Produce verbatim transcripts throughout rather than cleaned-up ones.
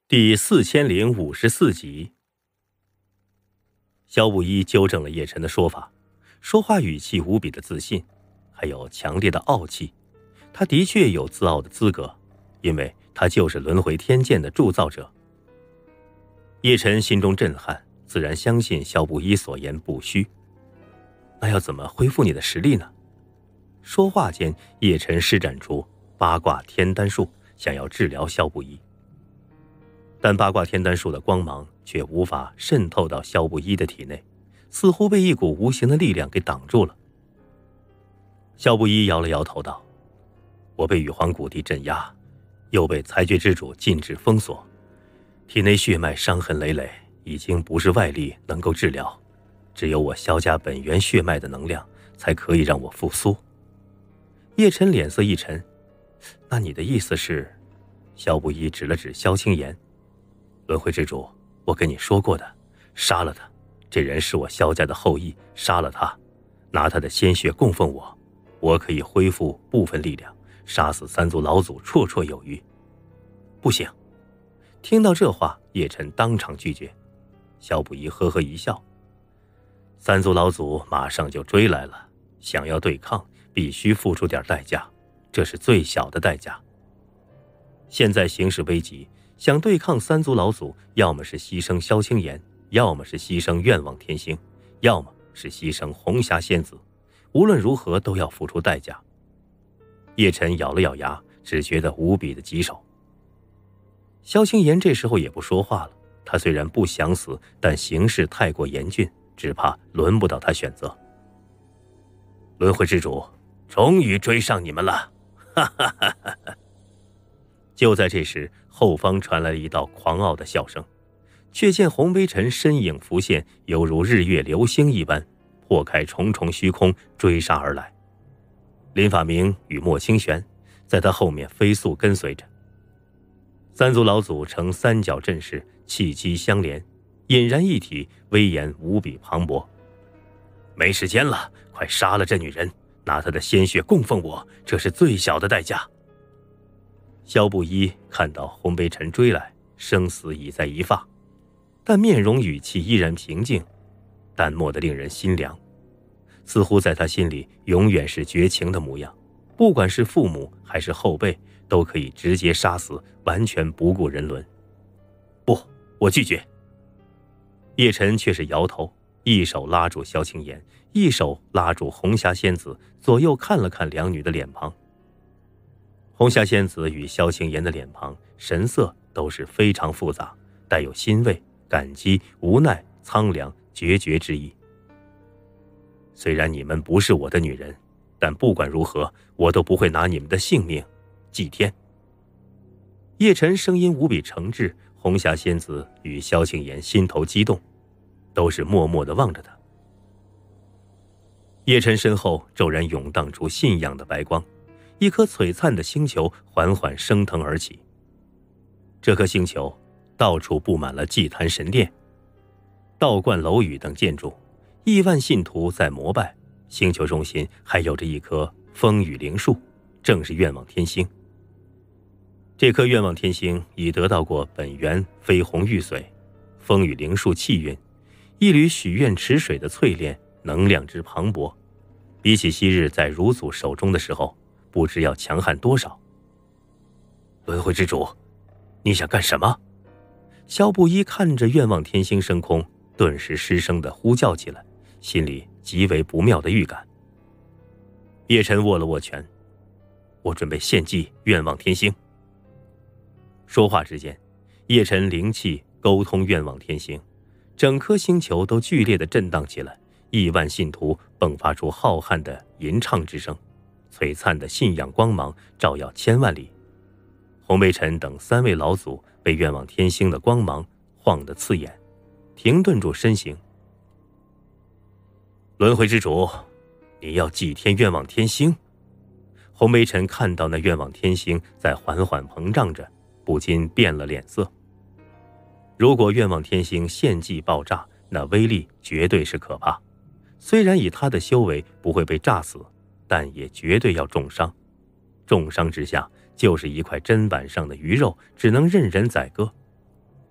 第四千零五十四集。萧不一纠正了叶晨的说法，说话语气无比的自信，还有强烈的傲气。他的确有自傲的资格，因为他就是轮回天剑的铸造者。叶晨心中震撼，自然相信萧不一所言不虚。那要怎么恢复你的实力呢？说话间，叶晨施展出八卦天丹术，想要治疗萧不一。但八卦天丹术的光芒却无法渗透到萧不一的体内，似乎被一股无形的力量给挡住了。萧不一摇了摇头道：我被羽皇谷地镇压，又被裁决之主禁止封锁，体内血脉伤痕累累，已经不是外力能够治疗，只有我萧家本源血脉的能量才可以让我复苏。叶晨脸色一沉，那你的意思是？萧不一指了指萧青言，轮回之主，我跟你说过的，杀了他，这人是我萧家的后裔，杀了他，拿他的鲜血供奉我，我可以恢复部分力量，杀死三族老祖绰绰有余。不行！听到这话，叶晨当场拒绝。萧不一呵呵一笑，三族老祖马上就追来了，想要对抗必须付出点代价，这是最小的代价。现在形势危急，想对抗三族老祖，要么是牺牲萧青言，要么是牺牲愿望天星，要么是牺牲红霞仙子，无论如何都要付出代价。叶晨咬了咬牙，只觉得无比的棘手。萧青言这时候也不说话了，他虽然不想死，但形势太过严峻，只怕轮不到他选择。轮回之主，终于追上你们了！哈哈哈哈哈！就在这时，后方传来了一道狂傲的笑声，却见洪微尘身影浮现，犹如日月流星一般，破开重重虚空，追杀而来。林法明与莫清玄在他后面飞速跟随着。三族老祖呈三角阵势，气机相连，引燃一体，威严无比磅礴。没时间了，快杀了这女人，拿她的鲜血供奉我，这是最小的代价。萧不一看到洪微尘追来，生死已在一发，但面容语气依然平静，淡漠的令人心凉，似乎在他心里永远是绝情的模样，不管是父母还是后辈，都可以直接杀死，完全不顾人伦。不，我拒绝。叶晨却是摇头，一手拉住萧青言，一手拉住红霞仙子，左右看了看两女的脸庞。红霞仙子与萧青言的脸庞神色都是非常复杂，带有欣慰、感激、无奈、苍凉、决绝之意。虽然你们不是我的女人，但不管如何，我都不会拿你们的性命祭天。叶晨声音无比诚挚，红霞仙子与萧青言心头激动，都是默默地望着他。叶晨身后骤然涌荡出信仰的白光，一颗璀璨的星球缓缓升腾而起。这颗星球到处布满了祭坛神殿、道观楼宇等建筑，亿万信徒在膜拜。星球中心还有着一棵风雨灵树，正是愿望天星。这棵愿望天星已得到过本源绯红玉髓、风雨灵树气运，一缕许愿池水的淬炼，能量之磅礴，比起昔日在汝祖手中的时候，不知要强悍多少。轮回之主，你想干什么？萧不一看着愿望天星升空，顿时失声地呼叫起来，心里极为不妙的预感。叶晨握了握拳，我准备献祭愿望天星。说话之间，叶晨灵气沟通愿望天星，整颗星球都剧烈地震荡起来，亿万信徒迸发出浩瀚的吟唱之声，璀璨的信仰光芒照耀千万里。洪微尘等三位老祖被愿望天星的光芒晃得刺眼，停顿住身形。轮回之主，你要祭天愿望天星？洪微尘看到那愿望天星在缓缓膨胀着，不禁变了脸色。如果愿望天星献祭爆炸，那威力绝对是可怕。虽然以他的修为不会被炸死，但也绝对要重伤。重伤之下，就是一块砧板上的鱼肉，只能任人宰割。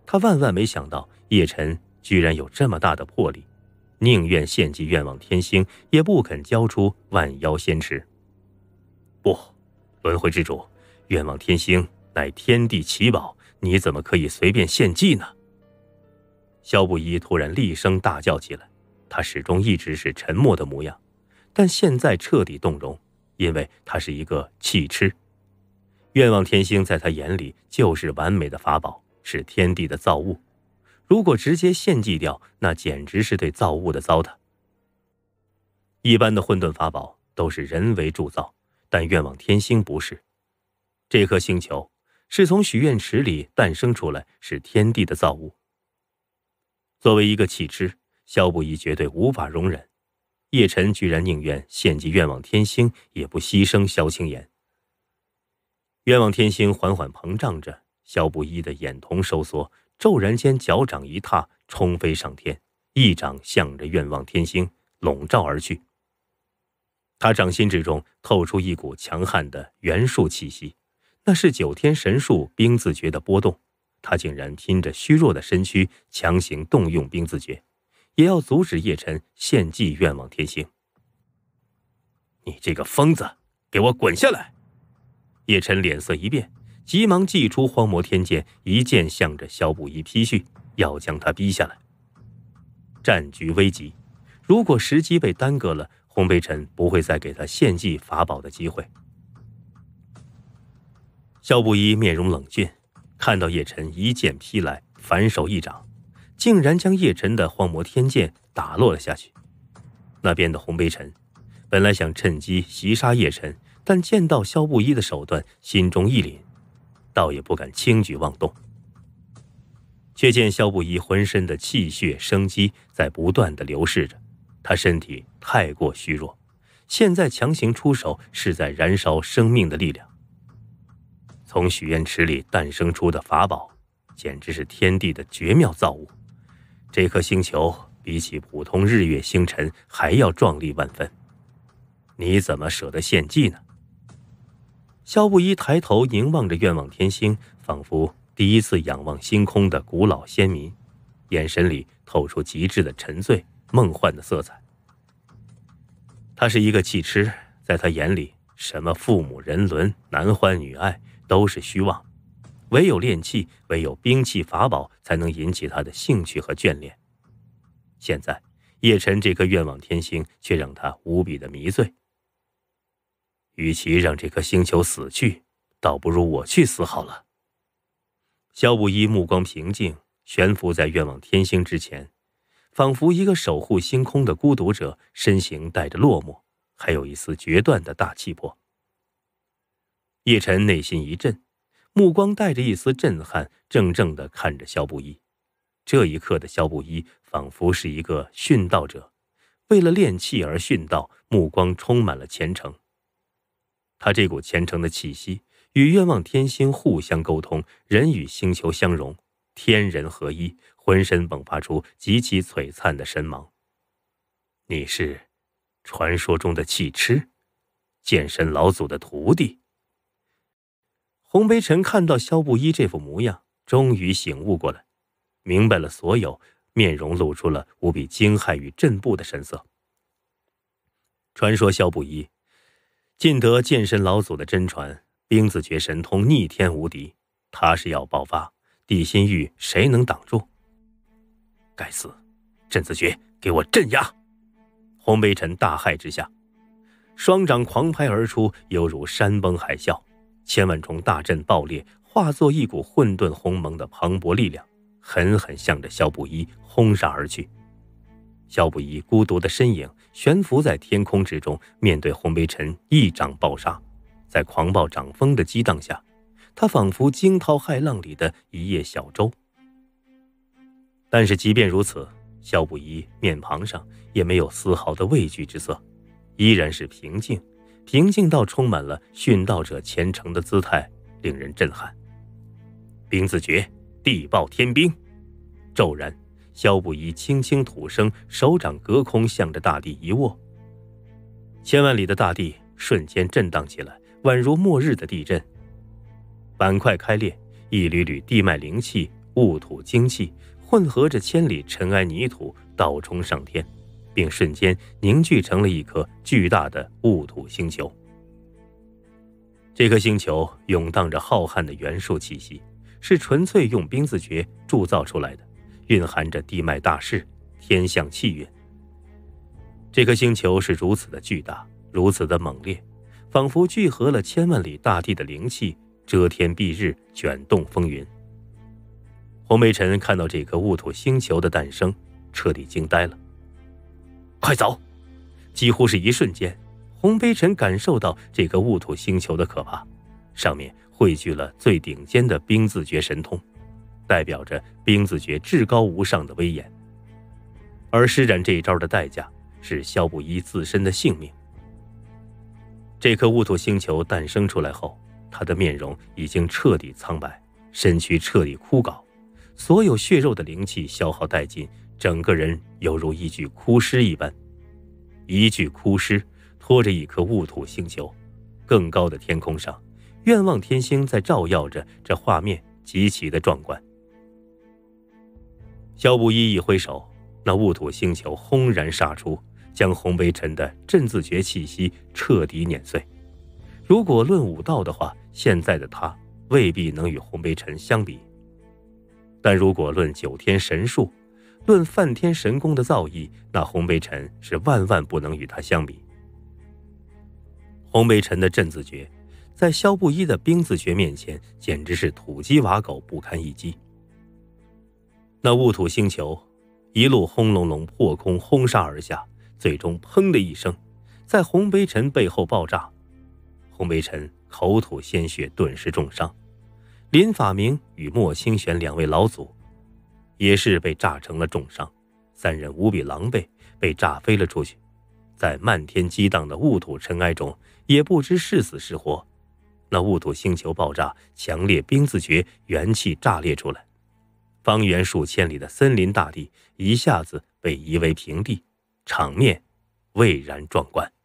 他万万没想到叶晨居然有这么大的魄力，宁愿献祭愿望天星，也不肯交出万妖仙池。不，轮回之主，愿望天星乃天地奇宝，你怎么可以随便献祭呢？萧不一突然厉声大叫起来，他始终一直是沉默的模样，但现在彻底动容，因为他是一个弃痴。愿望天星在他眼里就是完美的法宝，是天地的造物，如果直接献祭掉，那简直是对造物的糟蹋。一般的混沌法宝都是人为铸造，但愿望天星不是。这颗星球是从许愿池里诞生出来，是天地的造物。作为一个弃痴，萧不一绝对无法容忍，叶晨居然宁愿献祭愿望天星，也不牺牲萧青言。愿望天星缓缓膨胀着，萧不一的眼瞳收缩，骤然间脚掌一踏，冲飞上天，一掌向着愿望天星笼罩而去。他掌心之中透出一股强悍的元术气息，那是九天神术冰字诀的波动。他竟然拼着虚弱的身躯强行动用冰字诀，也要阻止叶晨献祭愿望天星。你这个疯子，给我滚下来！叶晨脸色一变，急忙祭出荒魔天剑，一剑向着萧不一劈去，要将他逼下来。战局危急，如果时机被耽搁了，洪北辰不会再给他献祭法宝的机会。萧不一面容冷峻，看到叶晨一剑劈来，反手一掌，竟然将叶晨的荒魔天剑打落了下去。那边的洪北辰本来想趁机袭杀叶晨，但见到萧不一的手段，心中一凛，倒也不敢轻举妄动。却见萧不一浑身的气血生机在不断的流逝着，他身体太过虚弱，现在强行出手是在燃烧生命的力量。从许愿池里诞生出的法宝，简直是天地的绝妙造物。这颗星球比起普通日月星辰还要壮丽万分，你怎么舍得献祭呢？萧不一抬头凝望着愿望天星，仿佛第一次仰望星空的古老先民，眼神里透出极致的沉醉、梦幻的色彩。他是一个弃痴，在他眼里，什么父母人伦、男欢女爱都是虚妄，唯有炼器，唯有兵器法宝才能引起他的兴趣和眷恋。现在叶晨这颗愿望天星却让他无比的迷醉。与其让这颗星球死去，倒不如我去死好了。萧不一目光平静，悬浮在愿望天星之前，仿佛一个守护星空的孤独者，身形带着落寞，还有一丝决断的大气魄。叶晨内心一震，目光带着一丝震撼，怔怔地看着萧不一。这一刻的萧不一仿佛是一个殉道者，为了炼器而殉道，目光充满了虔诚。他这股虔诚的气息与愿望天星互相沟通，人与星球相融，天人合一，浑身迸发出极其璀璨的神芒。你是传说中的弃痴，剑神老祖的徒弟。洪北辰看到萧不一这副模样，终于醒悟过来，明白了所有，面容露出了无比惊骇与震怖的神色。传说萧不一尽得剑神老祖的真传，冰字诀神通逆天无敌，他是要爆发，地心域谁能挡住？该死，镇子诀给我镇压！洪北辰大骇之下，双掌狂拍而出，犹如山崩海啸，千万重大阵爆裂，化作一股混沌鸿蒙的磅礴力量，狠狠向着萧不一轰杀而去。萧不一孤独的身影悬浮在天空之中，面对洪北辰一掌暴杀，在狂暴掌风的激荡下，他仿佛惊涛骇浪里的一叶小舟。但是即便如此，萧不一面庞上也没有丝毫的畏惧之色，依然是平静，平静到充满了殉道者虔诚的姿态，令人震撼。冰字诀，地爆天冰。骤然萧不一轻轻吐声，手掌隔空向着大地一握，千万里的大地瞬间震荡起来，宛如末日的地震。板块开裂，一缕缕地脉灵气雾土精气混合着千里尘埃泥土倒冲上天，并瞬间凝聚成了一颗巨大的雾土星球。这颗星球涌荡着浩瀚的元素气息，是纯粹用冰字诀铸造出来的，蕴含着地脉大势、天象气运。这颗星球是如此的巨大，如此的猛烈，仿佛聚合了千万里大地的灵气，遮天蔽日，卷动风云。洪北辰看到这颗雾土星球的诞生，彻底惊呆了。快走！几乎是一瞬间，洪北辰感受到这个雾土星球的可怕，上面汇聚了最顶尖的冰字诀神通，代表着冰字诀至高无上的威严。而施展这一招的代价是萧不一自身的性命。这颗雾土星球诞生出来后，他的面容已经彻底苍白，身躯彻底枯槁，所有血肉的灵气消耗殆尽，整个人犹如一具枯尸一般。一具枯尸拖着一颗雾土星球，更高的天空上，愿望天星在照耀着，这画面极其的壮观。萧不一一挥手，那雾土星球轰然杀出，将洪北辰的镇字诀气息彻底碾碎。如果论武道的话，现在的他未必能与洪北辰相比，但如果论九天神术，论梵天神功的造诣，那洪北辰是万万不能与他相比。洪北辰的镇字诀在萧不一的冰字诀面前简直是土鸡瓦狗，不堪一击。那雾土星球一路轰隆隆破空轰杀而下，最终砰的一声在洪北辰背后爆炸。洪北辰口吐鲜血，顿时重伤。林法明与莫清玄两位老祖也是被炸成了重伤，三人无比狼狈，被炸飞了出去，在漫天激荡的雾土尘埃中，也不知是死是活。那雾土星球爆炸，强烈冰字诀元气炸裂出来，方圆数千里的森林大地一下子被夷为平地，场面蔚然壮观。